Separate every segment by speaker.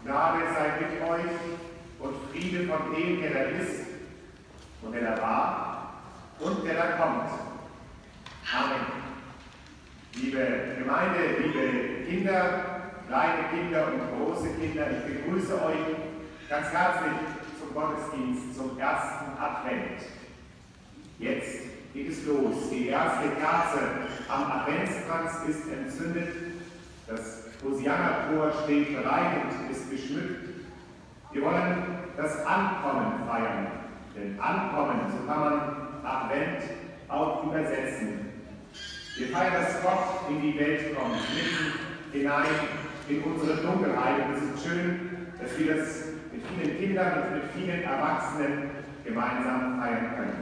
Speaker 1: Gnade sei mit euch und Friede von dem, der da ist und der da war und der da kommt. Amen. Liebe Gemeinde, liebe Kinder, kleine Kinder und große Kinder, ich begrüße euch ganz herzlich zum Gottesdienst, zum ersten Advent. Jetzt geht es los. Die erste Kerze am Adventskranz ist entzündet. Das Hosianna-Chor steht bereit und ist geschmückt. Wir wollen das Ankommen feiern. Denn Ankommen, so kann man Advent auch übersetzen. Wir feiern, dass Gott in die Welt kommt, mitten hinein in unsere Dunkelheit. Und es ist schön, dass wir das mit vielen Kindern und mit vielen Erwachsenen gemeinsam feiern können.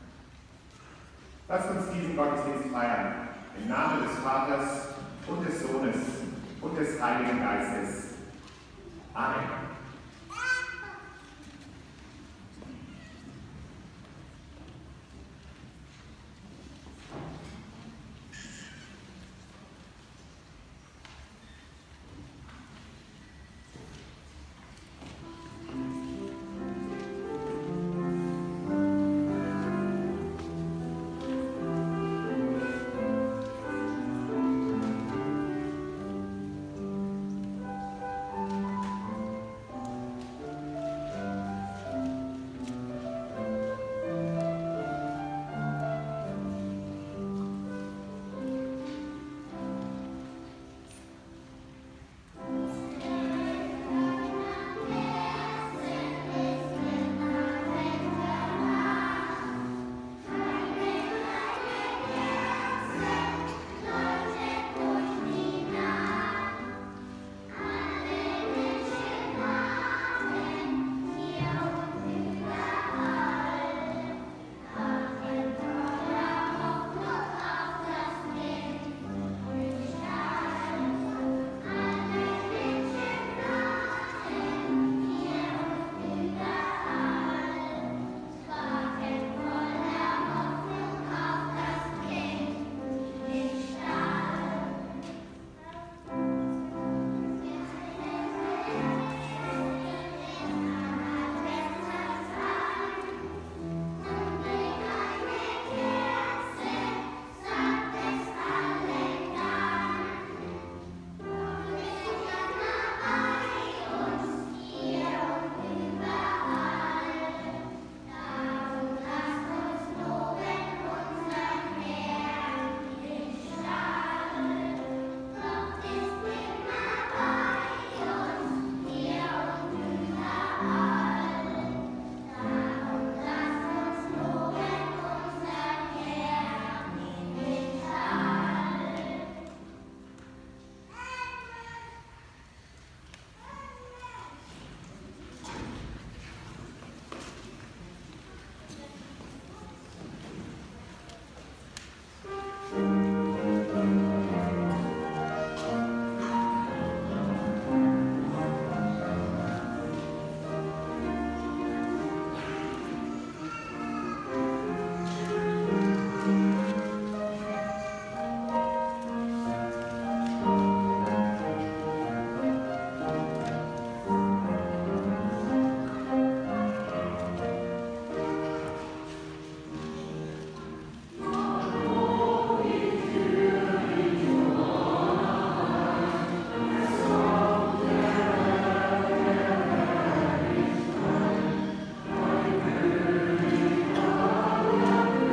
Speaker 1: Lasst uns diesen Gottesdienst feiern, im Namen des Vaters und des Sohnes und des Heiligen Geistes. Amen.